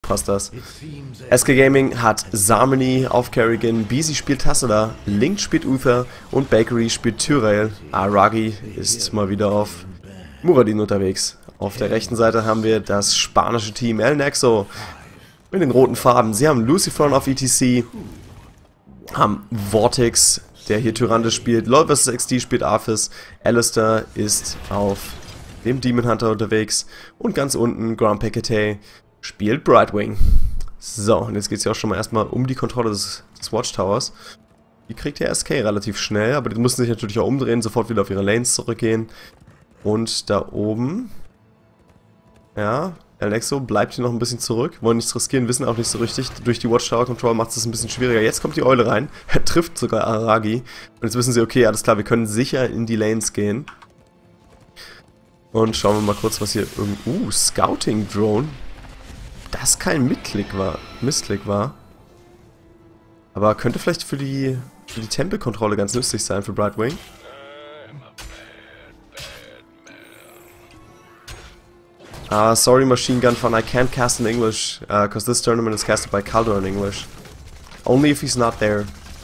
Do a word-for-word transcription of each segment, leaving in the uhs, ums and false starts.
passt das. S K Gaming hat Samani auf Kerrigan, Beezy spielt Tassadar, Link spielt Uther und Bakery spielt Tyrael. Aragi ist mal wieder auf Muradin unterwegs. Auf der rechten Seite haben wir das spanische Team El Nexo mit den roten Farben. Sie haben Lucifer auf E T C, haben Vortex, der hier Tyrande spielt, LoL versus. X D spielt Arthas, Alistair ist auf dem Demon Hunter unterwegs und ganz unten Grand Pekete spielt Brightwing. So, und jetzt geht es ja auch schon mal erstmal um die Kontrolle des, des Watchtowers. Die kriegt der S K relativ schnell, aber die müssen sich natürlich auch umdrehen, sofort wieder auf ihre Lanes zurückgehen. Und da oben, ja, El Nexo bleibt hier noch ein bisschen zurück, wollen nichts riskieren, wissen auch nicht so richtig. Durch die Watchtower Control macht es ein bisschen schwieriger. Jetzt kommt die Eule rein, er trifft sogar Aragi. Und jetzt wissen sie, okay, alles klar, wir können sicher in die Lanes gehen. Und schauen wir mal kurz, was hier irgendwo... Uh, Scouting Drone. Das kein Mitklick war, Missklick war. Aber könnte vielleicht für die, für die Tempelkontrolle ganz nützlich sein für Brightwing. Uh, sorry, Machine Gun Fun, I can't cast in English, because uh, this tournament is casted by Calder in English. Only if he's not there.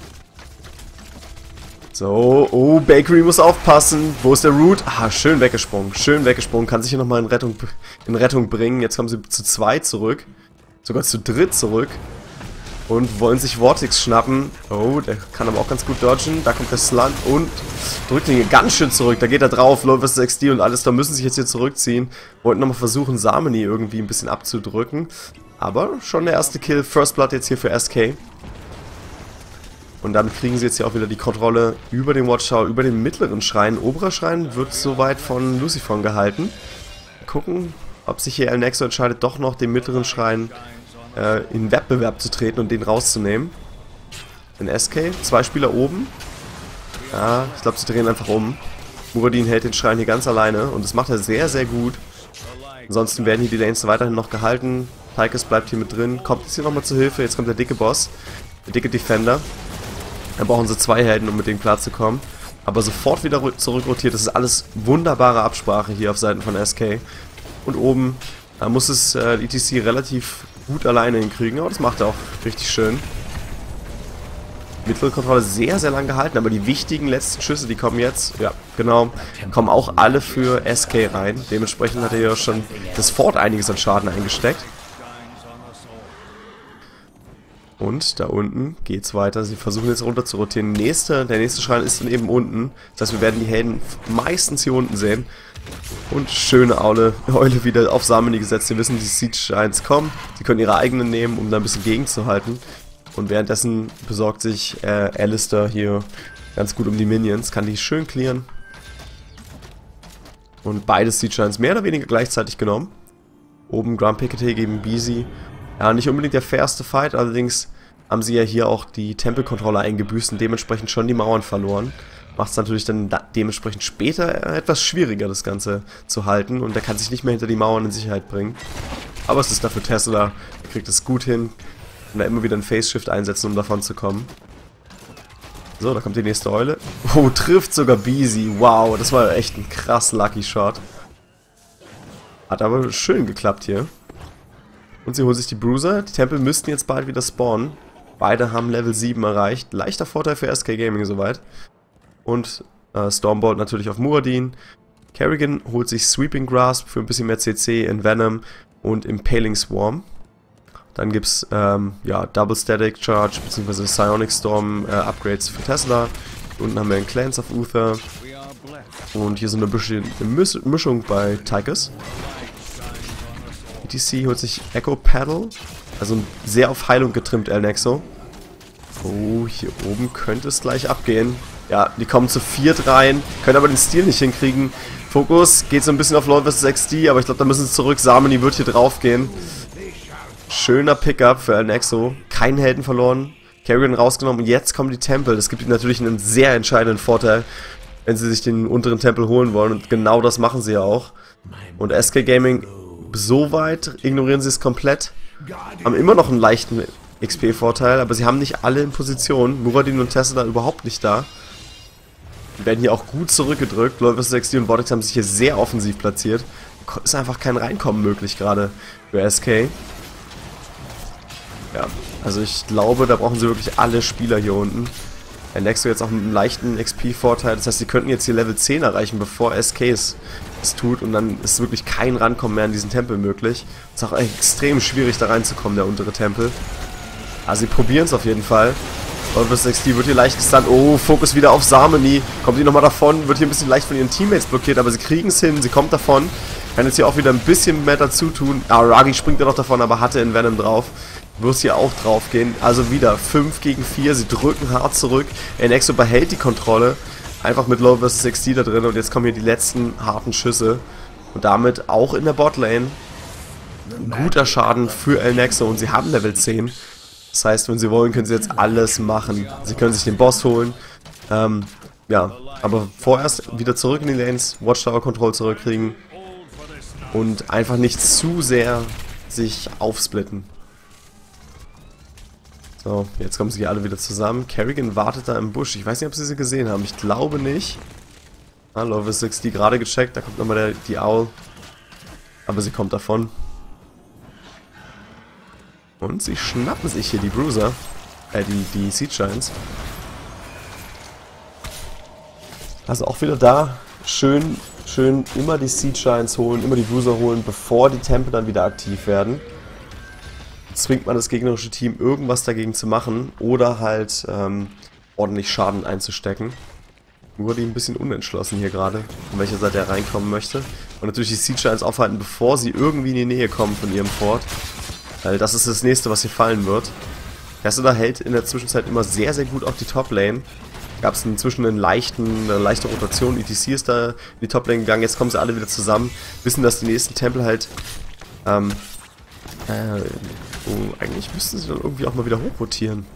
So, oh, Bakery muss aufpassen. Wo ist der Root? Ah, schön weggesprungen, schön weggesprungen. Kann sich hier nochmal in Rettung, in Rettung bringen. Jetzt kommen sie zu zweit zurück. Sogar zu dritt zurück. Und wollen sich Vortex schnappen. Oh, der kann aber auch ganz gut dodgen. Da kommt der Slant und drückt ihn ganz schön zurück. Da geht er drauf. LoL versus. X D und alles. Da müssen sich jetzt hier zurückziehen. Wollten nochmal versuchen, Samani irgendwie ein bisschen abzudrücken. Aber schon der erste Kill. First Blood jetzt hier für S K. Und dann kriegen sie jetzt hier auch wieder die Kontrolle über den Watchtower, über den mittleren Schrein. Oberer Schrein wird soweit von Lucifer gehalten. Gucken, ob sich hier El Nexo entscheidet, doch noch den mittleren Schrein äh, in Wettbewerb zu treten und den rauszunehmen. In S K, zwei Spieler oben. Ja, ich glaube, sie drehen einfach um. Muradin hält den Schrein hier ganz alleine und das macht er sehr, sehr gut. Ansonsten werden hier die Lanes weiterhin noch gehalten. Tychus bleibt hier mit drin, kommt jetzt hier nochmal zu Hilfe. Jetzt kommt der dicke Boss, der dicke Defender. Dann brauchen sie zwei Helden, um mit denen klarzukommen. Aber sofort wieder zurückrotiert. Das ist alles wunderbare Absprache hier auf Seiten von S K. Und oben da muss es äh, E T C relativ gut alleine hinkriegen. Aber das macht er auch richtig schön. Mittlere Kontrolle sehr, sehr lang gehalten. Aber die wichtigen letzten Schüsse, die kommen jetzt. Ja, genau. Kommen auch alle für S K rein. Dementsprechend hat er ja schon das Fort einiges an Schaden eingesteckt. Und da unten geht's weiter. Sie versuchen jetzt runter zu rotieren. Nächste, der nächste Schrein ist dann eben unten. Das heißt, wir werden die Helden meistens hier unten sehen. Und schöne Aule, Eule wieder auf Samani gesetzt. Sie wissen, die Siege eins kommen. Sie können ihre eigenen nehmen, um da ein bisschen gegenzuhalten. Und währenddessen besorgt sich äh, Alistair hier ganz gut um die Minions. Kann die schön clearen. Und beide Siege eins mehr oder weniger gleichzeitig genommen. Oben Grand Pekete gegen Beezy. Ja, nicht unbedingt der fairste Fight, allerdings haben sie ja hier auch die Tempelkontrolle eingebüßt und dementsprechend schon die Mauern verloren. Macht es natürlich dann dementsprechend später etwas schwieriger, das Ganze zu halten und er kann sich nicht mehr hinter die Mauern in Sicherheit bringen. Aber es ist dafür Tesla, er kriegt es gut hin und da immer wieder einen Phase-Shift einsetzen, um davon zu kommen. So, da kommt die nächste Eule. Oh, trifft sogar Beezy, wow, das war echt ein krass Lucky Shot. Hat aber schön geklappt hier. Und sie holen sich die Bruiser. Die Tempel müssten jetzt bald wieder spawnen. Beide haben Level sieben erreicht. Leichter Vorteil für S K Gaming soweit. Und äh, Stormbolt natürlich auf Muradin. Kerrigan holt sich Sweeping Grasp für ein bisschen mehr C C in Venom und Impaling Swarm. Dann gibt es ähm, ja, Double Static Charge bzw. Psionic Storm äh, Upgrades für Tesla. Unten haben wir einen Clans of Uther. Und hier so eine, eine Mischung bei Tychus. E T C holt sich Echo Paddle, also sehr auf Heilung getrimmt El Nexo. Oh, hier oben könnte es gleich abgehen. Ja, die kommen zu viert rein, können aber den Stil nicht hinkriegen. Fokus geht so ein bisschen auf LoL versus. X D, aber ich glaube, da müssen sie zurück. Samani wird hier drauf gehen. Schöner Pickup für El Nexo. Keinen Helden verloren. Kerrigan rausgenommen und jetzt kommen die Tempel. Das gibt ihnen natürlich einen sehr entscheidenden Vorteil, wenn sie sich den unteren Tempel holen wollen. Und genau das machen sie ja auch. Und S K Gaming, soweit ignorieren sie es komplett. Haben immer noch einen leichten X P-Vorteil, aber sie haben nicht alle in Position. Muradin und Tesla überhaupt nicht da. Die werden hier auch gut zurückgedrückt. LoL versus. X D und Vortex haben sich hier sehr offensiv platziert. Ist einfach kein Reinkommen möglich gerade für S K. Ja, also ich glaube, da brauchen sie wirklich alle Spieler hier unten. Nexo jetzt auch mit einem leichten X P-Vorteil. Das heißt, sie könnten jetzt hier Level zehn erreichen, bevor S K es, es tut. Und dann ist wirklich kein Rankommen mehr an diesen Tempel möglich. Es ist auch extrem schwierig, da reinzukommen, der untere Tempel. Also sie probieren es auf jeden Fall. Lawless X D wird hier leicht gestunt. Oh, Fokus wieder auf Samani. Kommt die nochmal davon. Wird hier ein bisschen leicht von ihren Teammates blockiert. Aber sie kriegen es hin. Sie kommt davon. Kann jetzt hier auch wieder ein bisschen mehr dazu tun. Ah, Ragi springt ja noch davon, aber hatte in Venom drauf. Wird hier auch drauf gehen. Also wieder fünf gegen vier. Sie drücken hart zurück. Nexo behält die Kontrolle. Einfach mit Low versus X D da drin. Und jetzt kommen hier die letzten harten Schüsse. Und damit auch in der Botlane. Ein guter Schaden für Nexo. Und sie haben Level zehn. Das heißt, wenn sie wollen, können sie jetzt alles machen. Sie können sich den Boss holen. Ähm, ja, aber vorerst wieder zurück in die Lanes. Watchtower Control zurückkriegen. Und einfach nicht zu sehr sich aufsplitten. So, jetzt kommen sie hier alle wieder zusammen. Kerrigan wartet da im Busch. Ich weiß nicht, ob sie sie gesehen haben. Ich glaube nicht. Ah, Lawless X D gerade gecheckt. Da kommt nochmal der, die Owl. Aber sie kommt davon. Und sie schnappen sich hier die Bruiser. Äh, die, die Siege Giants. Also auch wieder da. Schön, schön immer die Siege Giants holen, immer die Bruiser holen, bevor die Tempel dann wieder aktiv werden. Zwingt man das gegnerische Team, irgendwas dagegen zu machen oder halt ähm, ordentlich Schaden einzustecken. Nur die ein bisschen unentschlossen hier gerade, von welcher Seite er reinkommen möchte. Und natürlich die Siege Giants aufhalten, bevor sie irgendwie in die Nähe kommen von ihrem Fort. Weil das ist das nächste, was hier fallen wird. Hessler hält in der Zwischenzeit immer sehr, sehr gut auf die Top-Lane. Gab es inzwischen einen leichten, eine leichte Rotation. E T C ist da in die Top-Lane gegangen. Jetzt kommen sie alle wieder zusammen. Wissen, dass die nächsten Tempel halt... Ähm, äh, oh, eigentlich müssten sie dann irgendwie auch mal wieder hochrotieren.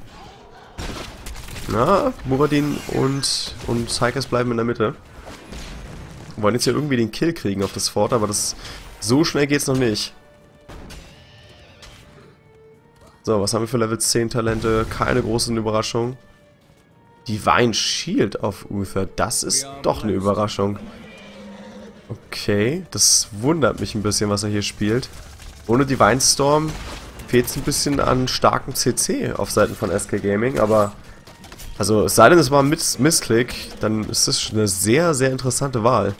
Na, Muradin und, und Sykas bleiben in der Mitte. Wir wollen jetzt hier irgendwie den Kill kriegen auf das Fort, aber das so schnell geht's noch nicht. So, was haben wir für Level zehn Talente? Keine großen Überraschungen. Divine Shield auf Uther. Das ist doch eine Überraschung. Okay, das wundert mich ein bisschen, was er hier spielt. Ohne Divine Storm fehlt es ein bisschen an starkem C C auf Seiten von S K Gaming, aber... Also, es sei denn, es war ein Miss Missklick, dann ist das eine sehr, sehr interessante Wahl.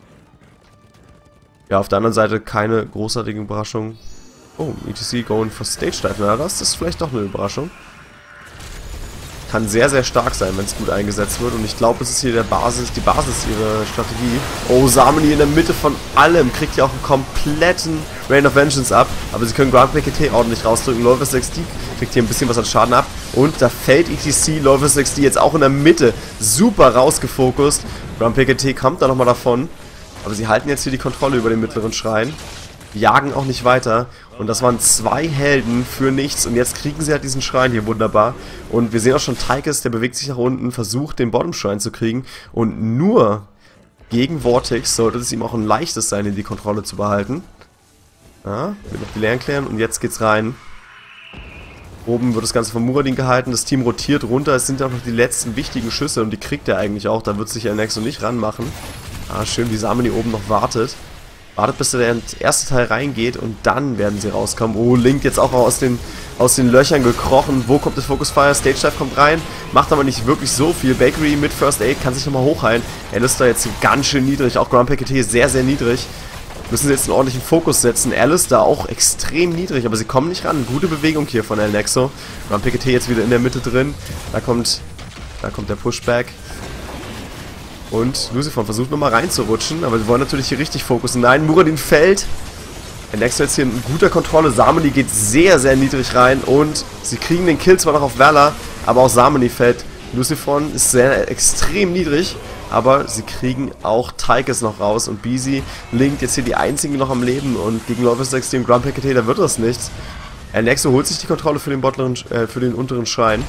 Ja, auf der anderen Seite keine großartige Überraschung. Oh, E T C going for Stage Dive. Na, das ist vielleicht doch eine Überraschung. Kann sehr, sehr stark sein, wenn es gut eingesetzt wird. Und ich glaube, es ist hier der Basis, die Basis ihrer Strategie. Oh, Samani in der Mitte von allem. Kriegt ja auch einen kompletten Rain of Vengeance ab. Aber sie können Ground P K T ordentlich rausdrücken. Lawless X D kriegt hier ein bisschen was an Schaden ab. Und da fällt E T C, Lawless X D jetzt auch in der Mitte. Super rausgefokust. Ground P K T kommt da nochmal davon. Aber sie halten jetzt hier die Kontrolle über den mittleren Schrein. Jagen auch nicht weiter. Und das waren zwei Helden für nichts. Und jetzt kriegen sie halt diesen Schrein hier wunderbar. Und wir sehen auch schon Tychus, der bewegt sich nach unten, versucht den Bottom-Schrein zu kriegen. Und nur gegen Vortex sollte es ihm auch ein leichtes sein, in die Kontrolle zu behalten. Ja, wird noch die Lane klären. Und jetzt geht's rein. Oben wird das Ganze von Muradin gehalten. Das Team rotiert runter. Es sind auch noch die letzten wichtigen Schüsse. Und die kriegt er eigentlich auch. Da wird sich Nexo nicht ranmachen. Ah, schön, wie Samani oben noch wartet. Wartet, bis der erste Teil reingeht und dann werden sie rauskommen. Oh, Link jetzt auch aus den, aus den Löchern gekrochen. Wo kommt das Focus Fire? Stage Dive kommt rein. Macht aber nicht wirklich so viel. Bakery mit First Aid kann sich nochmal hochheilen. Alistair jetzt ganz schön niedrig. Auch Ground P K T sehr, sehr niedrig. Müssen sie jetzt einen ordentlichen Fokus setzen. Alistair auch extrem niedrig, aber sie kommen nicht ran. Gute Bewegung hier von Nexo. Ground P K T jetzt wieder in der Mitte drin. Da kommt, da kommt der Pushback. Und Lucifer versucht nochmal reinzurutschen, aber wir wollen natürlich hier richtig fokussen. Nein, Muradin fällt. Nexo jetzt hier in guter Kontrolle. Samani geht sehr, sehr niedrig rein und sie kriegen den Kill zwar noch auf Valla, aber auch Samani fällt. Lucifer ist sehr extrem niedrig, aber sie kriegen auch Tychus noch raus und Beezy Link jetzt hier die einzigen noch am Leben und gegen Lawless X D und Ground P K T, da wird das nichts. Nexo holt sich die Kontrolle für den, Botleren, äh, für den unteren Schrein.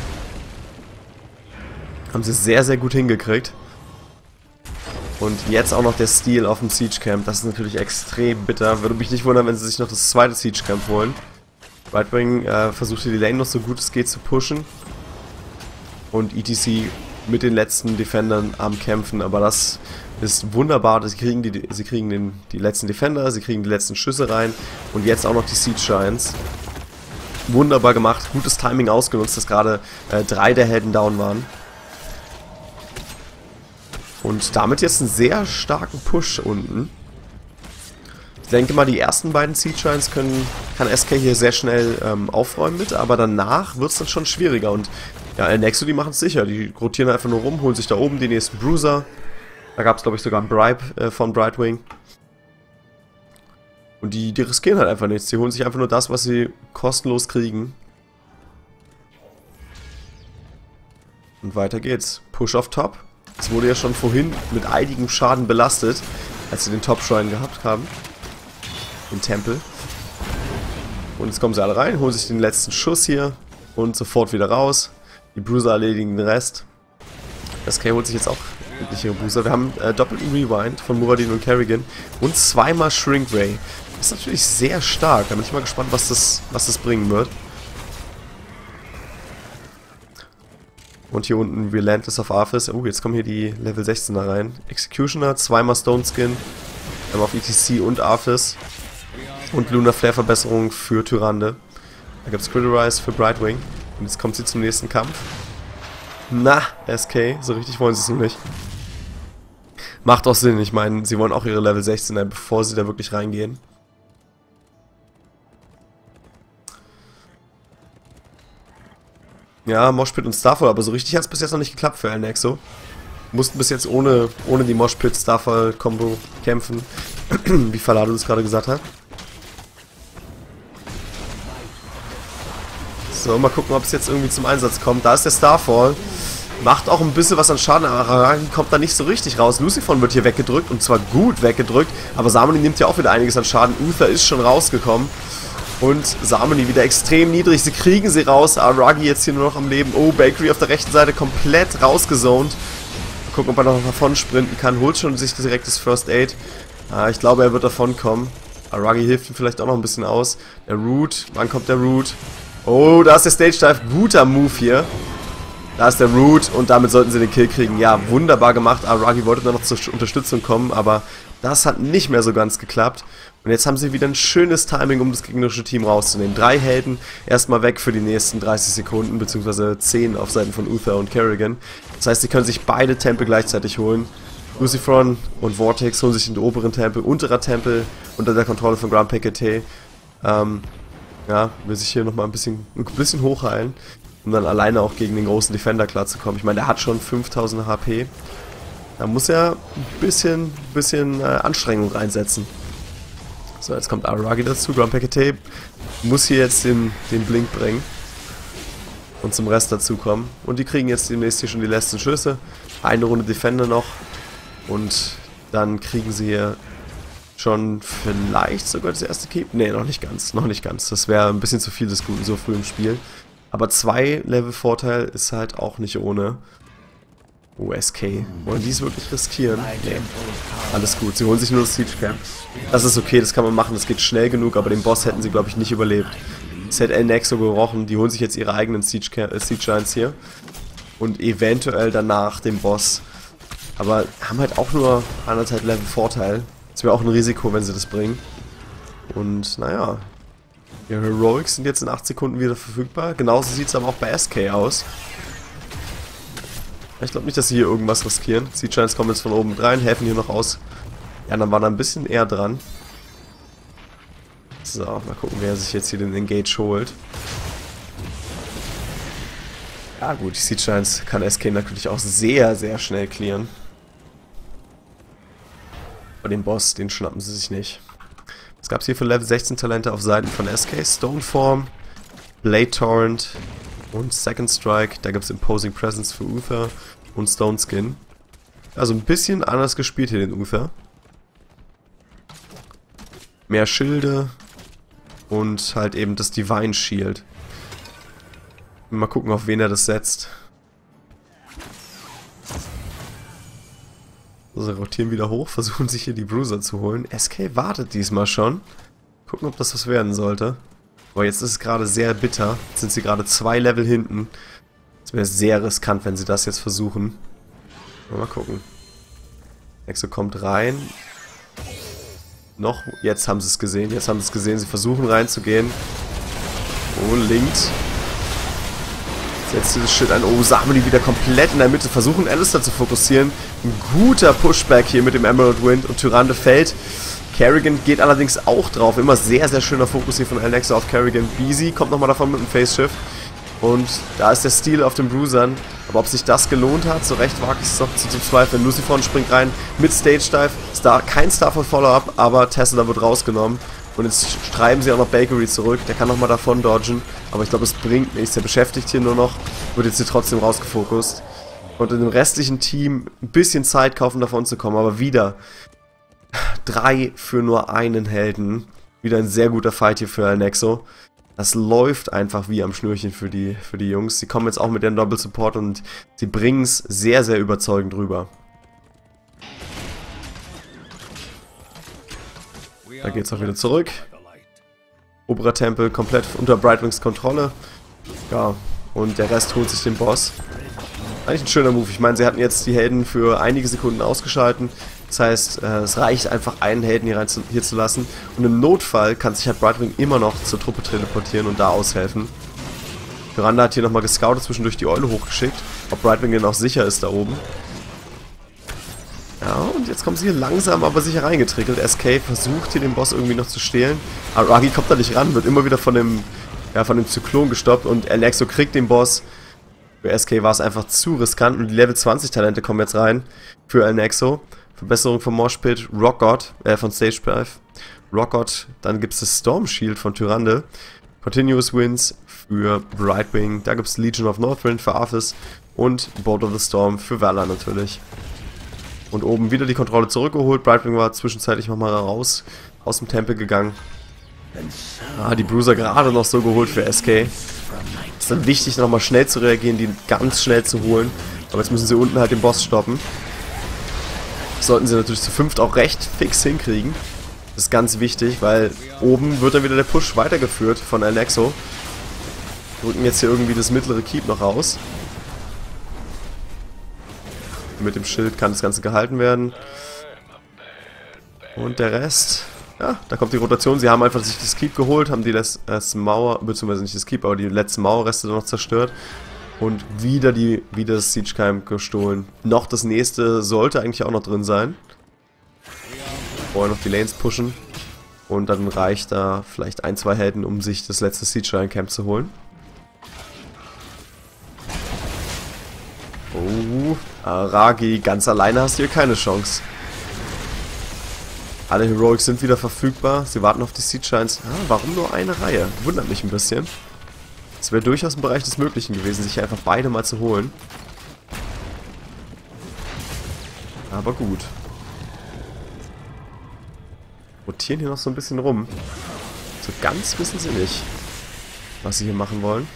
Haben sie sehr, sehr gut hingekriegt. Und jetzt auch noch der Steal auf dem Siege Camp. Das ist natürlich extrem bitter. Würde mich nicht wundern, wenn sie sich noch das zweite Siege Camp holen. Rightwing äh, versucht hier die Lane noch so gut es geht zu pushen. Und E T C mit den letzten Defendern am Kämpfen. Aber das ist wunderbar. Sie kriegen, die, sie kriegen den, die letzten Defender, sie kriegen die letzten Schüsse rein. Und jetzt auch noch die Siege Giants. Wunderbar gemacht. Gutes Timing ausgenutzt, dass gerade äh, drei der Helden down waren. Und damit jetzt einen sehr starken Push unten. Ich denke mal, die ersten beiden Siege Giants können, kann S K hier sehr schnell ähm, aufräumen mit, aber danach wird es dann schon schwieriger. Und ja, El Nexo, die machen es sicher. Die rotieren einfach nur rum, holen sich da oben die nächsten Bruiser. Da gab es, glaube ich, sogar einen Bribe äh, von Brightwing. Und die, die riskieren halt einfach nichts. Die holen sich einfach nur das, was sie kostenlos kriegen. Und weiter geht's. Push auf Top. Es wurde ja schon vorhin mit einigem Schaden belastet, als sie den Top-Shrine gehabt haben. Den Tempel. Und jetzt kommen sie alle rein, holen sich den letzten Schuss hier und sofort wieder raus. Die Bruiser erledigen den Rest. S K holt sich jetzt auch wirklich ihre Bruiser. Wir haben äh, doppelten Rewind von Muradin und Kerrigan und zweimal Shrink Ray. Das ist natürlich sehr stark. Da bin ich mal gespannt, was das, was das bringen wird. Und hier unten Relentless of Arthas. Oh, jetzt kommen hier die Level sechzehner rein. Executioner, zweimal Stone Skin. Einmal auf E T C und Arthas. Und Lunar Flare Verbesserung für Tyrande. Da gibt es Criterize für Brightwing. Und jetzt kommt sie zum nächsten Kampf. Na, S K, so richtig wollen sie es noch nicht. Macht auch Sinn, ich meine, sie wollen auch ihre Level sechzehner, bevor sie da wirklich reingehen. Ja, Moshpit und Starfall, aber so richtig hat es bis jetzt noch nicht geklappt für El Nexo. Mussten bis jetzt ohne, ohne die Moshpit-Starfall-Kombo kämpfen, wie Falado das gerade gesagt hat. So, mal gucken, ob es jetzt irgendwie zum Einsatz kommt. Da ist der Starfall. Macht auch ein bisschen was an Schaden, aber Aragami kommt da nicht so richtig raus. Lucifon wird hier weggedrückt, und zwar gut weggedrückt, aber Samoni nimmt ja auch wieder einiges an Schaden. Uther ist schon rausgekommen. Und Samoni wieder extrem niedrig. Sie kriegen sie raus. Aragi jetzt hier nur noch am Leben. Oh, Bakery auf der rechten Seite komplett rausgezont. Mal gucken, ob er noch davon sprinten kann. Holt schon sich direkt das First Aid. Ah, ich glaube, er wird davon kommen. Aragi hilft ihm vielleicht auch noch ein bisschen aus. Der Root. Wann kommt der Root? Oh, da ist der Stage Dive. Guter Move hier. Da ist der Root und damit sollten sie den Kill kriegen. Ja, wunderbar gemacht. Aragi wollte dann noch zur Unterstützung kommen, aber das hat nicht mehr so ganz geklappt. Und jetzt haben sie wieder ein schönes Timing, um das gegnerische Team rauszunehmen. Drei Helden erstmal weg für die nächsten dreißig Sekunden, beziehungsweise zehn auf Seiten von Uther und Kerrigan. Das heißt, sie können sich beide Tempel gleichzeitig holen. Lucifron und Vortex holen sich den oberen Tempel, unterer Tempel unter der Kontrolle von Grand Pekete. Ähm, ja, will sich hier nochmal ein bisschen, ein bisschen hochheilen, um dann alleine auch gegen den großen Defender klarzukommen. Ich meine, der hat schon fünftausend H P. Da muss er ein bisschen, bisschen äh, Anstrengung reinsetzen. So, jetzt kommt Aragi dazu. Grand Pekete muss hier jetzt den, den Blink bringen. Und zum Rest dazukommen. Und die kriegen jetzt demnächst hier schon die letzten Schüsse. Eine Runde Defender noch. Und dann kriegen sie hier schon vielleicht sogar das erste Keep. Ne, noch nicht ganz. Noch nicht ganz. Das wäre ein bisschen zu viel des Guten so früh im Spiel. Aber zwei Level Vorteil ist halt auch nicht ohne. Oh, S K. Wollen die es wirklich riskieren? Nee. Alles gut. Sie holen sich nur das Siege Camp. Das ist okay, das kann man machen. Das geht schnell genug, aber den Boss hätten sie, glaube ich, nicht überlebt. Das hätte El Nexo gerochen. Die holen sich jetzt ihre eigenen Siege, äh, Siege Giants hier. Und eventuell danach den Boss. Aber haben halt auch nur anderthalb Level Vorteil. Das wäre auch ein Risiko, wenn sie das bringen. Und naja. Die Heroics sind jetzt in acht Sekunden wieder verfügbar. Genauso sieht es aber auch bei S K aus. Ich glaube nicht, dass sie hier irgendwas riskieren. Siege Giants kommen jetzt von oben mit rein, helfen hier noch aus. Ja, dann war da ein bisschen eher dran. So, mal gucken, wer sich jetzt hier den Engage holt. Ja gut, die Siege Giants kann S K natürlich auch sehr, sehr schnell clearen. Aber den Boss, den schnappen sie sich nicht. Was gab es hier für Level sechzehn Talente auf Seiten von S K? Stoneform, Blade Torrent und Second Strike. Da gibt es Imposing Presence für Uther und Stone Skin. Also ein bisschen anders gespielt hier den Uther. Mehr Schilde und halt eben das Divine Shield. Mal gucken, auf wen er das setzt. So, sie rotieren wieder hoch, versuchen sich hier die Bruiser zu holen. S K wartet diesmal schon. Gucken, ob das was werden sollte. Aber jetzt ist es gerade sehr bitter. Jetzt sind sie gerade zwei Level hinten. Es wäre sehr riskant, wenn sie das jetzt versuchen. Mal gucken. Nexo kommt rein. Noch, jetzt haben sie es gesehen. Jetzt haben sie es gesehen. Sie versuchen reinzugehen. Oh, linkt. Setzt dieses Shit ein. Oh, Samani wieder komplett in der Mitte. Versuchen Alistair zu fokussieren. Ein guter Pushback hier mit dem Emerald Wind. Und Tyrande fällt. Kerrigan geht allerdings auch drauf. Immer sehr, sehr schöner Fokus hier von Alexa auf Kerrigan. Beezy kommt nochmal davon mit dem Face-Shift. Und da ist der Stil auf den Bruisern. Aber ob sich das gelohnt hat, so recht wage ich es noch zu, zu zweifeln. Lucifron springt rein mit Stage Dive. Star, kein Starfall Follow-up, aber Tesla wird rausgenommen. Und jetzt treiben sie auch noch Bakery zurück. Der kann nochmal davon dodgen. Aber ich glaube, es bringt nichts. Der beschäftigt hier nur noch. Wird jetzt hier trotzdem rausgefokust. Und in dem restlichen Team ein bisschen Zeit kaufen, davon zu kommen. Aber wieder drei für nur einen Helden. Wieder ein sehr guter Fight hier für Alnexo. Das läuft einfach wie am Schnürchen für die, für die Jungs. Sie kommen jetzt auch mit dem Double Support und sie bringen es sehr, sehr überzeugend rüber. Da geht es auch wieder zurück. Oberer Tempel komplett unter Brightwings Kontrolle. Ja, und der Rest holt sich den Boss. Eigentlich ein schöner Move. Ich meine, sie hatten jetzt die Helden für einige Sekunden ausgeschalten. Das heißt, äh, es reicht einfach, einen Helden hier, rein zu, hier zu lassen. Und im Notfall kann sich halt Brightwing immer noch zur Truppe teleportieren und da aushelfen. Tyrande hat hier nochmal gescoutet, zwischendurch die Eule hochgeschickt. Ob Brightwing denn auch sicher ist da oben. Ja, und jetzt kommen sie hier langsam, aber sicher reingetrickelt. S K versucht hier den Boss irgendwie noch zu stehlen. Aragi kommt da nicht ran, wird immer wieder von dem, ja, von dem Zyklon gestoppt. Und Alnexo kriegt den Boss. Für S K war es einfach zu riskant. Und die Level zwanzig Talente kommen jetzt rein für Alnexo. Verbesserung von Moshpit, Rock God, äh, von Stage Dive. Rock God, dann gibt es das Storm Shield von Tyrande. Continuous Winds für Brightwing. Da gibt es Legion of Northrend für Arthas. Und Bolt of the Storm für Valor natürlich. Und oben wieder die Kontrolle zurückgeholt. Brightwing war zwischenzeitlich nochmal raus, aus dem Tempel gegangen. Ah, die Bruiser gerade noch so geholt für S K. Ist dann wichtig, nochmal schnell zu reagieren, die ganz schnell zu holen. Aber jetzt müssen sie unten halt den Boss stoppen. Das sollten sie natürlich zu fünft auch recht fix hinkriegen. Das ist ganz wichtig, weil oben wird dann wieder der Push weitergeführt von Alnexo. Drücken jetzt hier irgendwie das mittlere Keep noch raus. Mit dem Schild kann das Ganze gehalten werden. Und der Rest... Ja, da kommt die Rotation. Sie haben einfach sich das Keep geholt, haben die letzte Mauer, beziehungsweise nicht das Keep, aber die letzten Mauerreste noch zerstört. Und wieder die wieder das Siege Camp gestohlen. Noch das nächste sollte eigentlich auch noch drin sein. Vorher noch die Lanes pushen. Und dann reicht da vielleicht ein, zwei Helden, um sich das letzte Siege Camp zu holen. Oh, Aragi, ganz alleine hast du hier keine Chance. Alle Heroics sind wieder verfügbar. Sie warten auf die Siege Shines. Ah, warum nur eine Reihe? Wundert mich ein bisschen. Es wäre durchaus im Bereich des Möglichen gewesen, sich einfach beide mal zu holen. Aber gut. Rotieren hier noch so ein bisschen rum. So ganz wissen sie nicht, was sie hier machen wollen.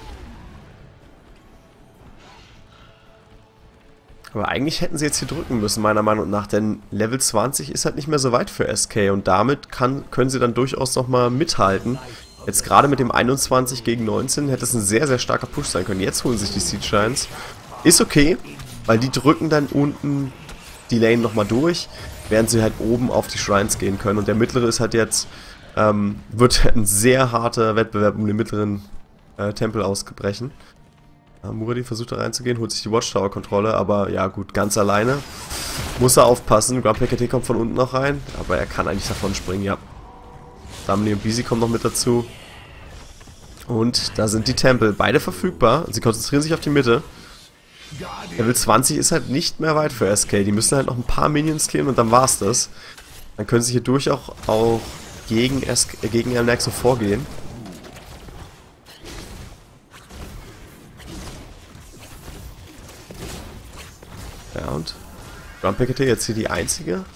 Aber eigentlich hätten sie jetzt hier drücken müssen, meiner Meinung nach, denn Level zwanzig ist halt nicht mehr so weit für S K und damit kann, können sie dann durchaus nochmal mithalten. Jetzt gerade mit dem einundzwanzig gegen neunzehn hätte es ein sehr, sehr starker Push sein können. Jetzt holen sich die Siege Shines. Ist okay, weil die drücken dann unten die Lane nochmal durch, während sie halt oben auf die Shrines gehen können. Und der mittlere ist halt jetzt, ähm, wird ein sehr harter Wettbewerb um den mittleren äh, Tempel ausgebrechen. Äh, Muradin versucht da reinzugehen, holt sich die Watchtower-Kontrolle, aber ja gut, ganz alleine. Muss er aufpassen, Grumpy kommt von unten noch rein, aber er kann eigentlich davon springen, ja. Samani und Beezy kommen noch mit dazu. Und da sind die Tempel. Beide verfügbar. Sie konzentrieren sich auf die Mitte. Level zwanzig ist halt nicht mehr weit für S K. Die müssen halt noch ein paar Minions clearen und dann war's das. Dann können sie hier durchaus auch gegen, S K, äh, gegen Alnexo vorgehen. Ja und Grumpy jetzt hier die einzige.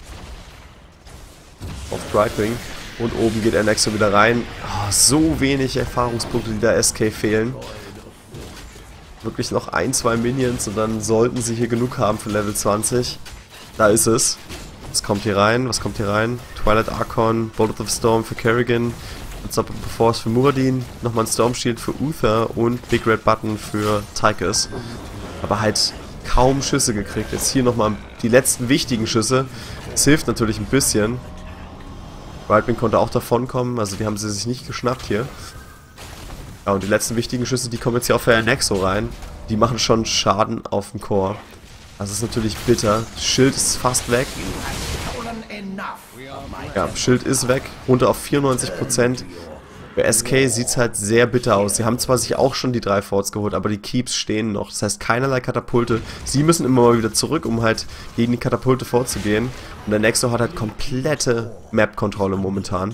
Auf Brightwing. Und oben geht Alnexo wieder rein. Oh, so wenig Erfahrungspunkte, die da S K fehlen. Wirklich noch ein, zwei Minions und dann sollten sie hier genug haben für Level zwanzig. Da ist es. Was kommt hier rein? Was kommt hier rein? Twilight Archon, Bolt of the Storm für Kerrigan, Unstoppable Force für Muradin, nochmal ein Storm Shield für Uther und Big Red Button für Tychus. Aber halt kaum Schüsse gekriegt. Jetzt hier nochmal die letzten wichtigen Schüsse. Das hilft natürlich ein bisschen. Brightwing konnte auch davon kommen, also die haben sie sich nicht geschnappt hier. Ja, und die letzten wichtigen Schüsse, die kommen jetzt hier auf der Nexo rein. Die machen schon Schaden auf dem Core. Das ist natürlich bitter. Schild ist fast weg. Ja, Schild ist weg. Runter auf vierundneunzig Prozent. Bei S K sieht es halt sehr bitter aus. Sie haben zwar sich auch schon die drei Forts geholt, aber die Keeps stehen noch. Das heißt, keinerlei Katapulte. Sie müssen immer mal wieder zurück, um halt gegen die Katapulte vorzugehen. Und der Nexo hat halt komplette Map-Kontrolle momentan.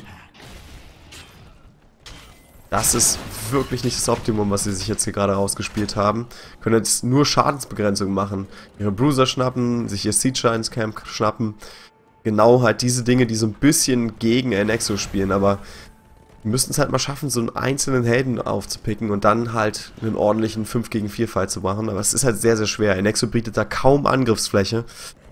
Das ist wirklich nicht das Optimum, was sie sich jetzt hier gerade rausgespielt haben. Können jetzt nur Schadensbegrenzung machen. Ihre Bruiser schnappen, sich ihr Siege Giants Camp schnappen. Genau halt diese Dinge, die so ein bisschen gegen Nexo spielen, aber wir müssten es halt mal schaffen, so einen einzelnen Helden aufzupicken und dann halt einen ordentlichen fünf gegen vier Fight zu machen. Aber es ist halt sehr, sehr schwer. Nexo bietet da kaum Angriffsfläche.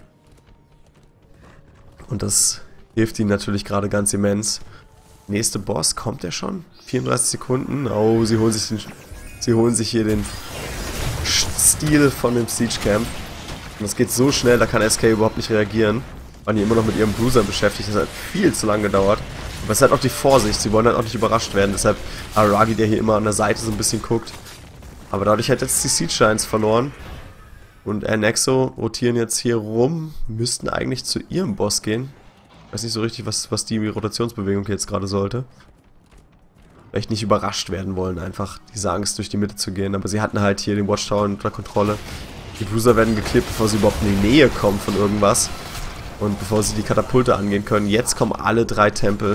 Und das hilft ihnen natürlich gerade ganz immens. Nächste Boss, kommt der schon? vierunddreißig Sekunden. Oh, sie holen sich, den, sie holen sich hier den Stil von dem Siege Camp. Und das geht so schnell, da kann S K überhaupt nicht reagieren. Waren die immer noch mit ihrem Bruiser beschäftigt. Das hat viel zu lange gedauert. Aber es ist halt auch die Vorsicht. Sie wollen halt auch nicht überrascht werden. Deshalb Aragi, der hier immer an der Seite so ein bisschen guckt. Aber dadurch hat jetzt die Siege Giants verloren. Und Nexo rotieren jetzt hier rum. Müssten eigentlich zu ihrem Boss gehen. Ich weiß nicht so richtig, was, was die Rotationsbewegung jetzt gerade sollte. Vielleicht nicht überrascht werden wollen, einfach diese Angst durch die Mitte zu gehen. Aber sie hatten halt hier den Watchtower unter Kontrolle. Die Bruiser werden geklebt, bevor sie überhaupt in die Nähe kommen von irgendwas. Und bevor sie die Katapulte angehen können. Jetzt kommen alle drei Tempel.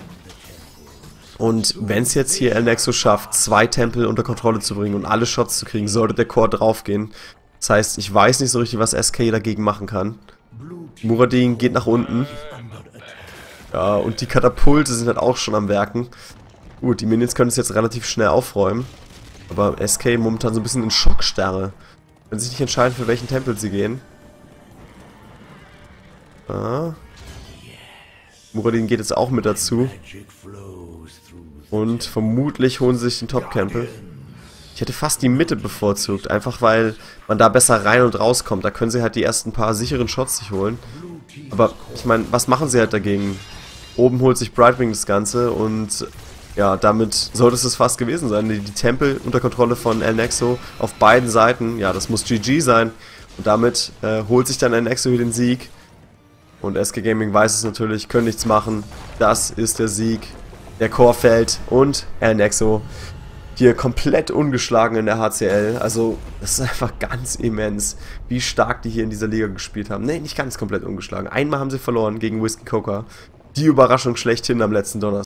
Und wenn es jetzt hier Nexo schafft, zwei Tempel unter Kontrolle zu bringen und alle Shots zu kriegen, sollte der Core draufgehen. Das heißt, ich weiß nicht so richtig, was S K dagegen machen kann. Muradin geht nach unten. Ja, und die Katapulte sind halt auch schon am Werken. Gut, die Minions können es jetzt relativ schnell aufräumen. Aber S K momentan so ein bisschen in Schockstarre. Wenn sie sich nicht entscheiden, für welchen Tempel sie gehen. Ah. Muradin geht jetzt auch mit dazu. Und vermutlich holen sie sich den Top-Campbell. Ich hätte fast die Mitte bevorzugt, einfach weil man da besser rein und rauskommt. Da können sie halt die ersten paar sicheren Shots sich holen. Aber ich meine, was machen sie halt dagegen? Oben holt sich Brightwing das Ganze und ja, damit sollte es fast gewesen sein. Die, die Tempel unter Kontrolle von Nexo auf beiden Seiten, ja, das muss G G sein. Und damit äh, holt sich dann Nexo hier den Sieg. Und S K Gaming weiß es natürlich, können nichts machen. Das ist der Sieg. Der Core fällt und Nexo hier komplett ungeschlagen in der H C L. Also, das ist einfach ganz immens, wie stark die hier in dieser Liga gespielt haben. Ne, nicht ganz komplett ungeschlagen. Einmal haben sie verloren gegen Whiskey Coca. Die Überraschung schlechthin am letzten Donnerstag.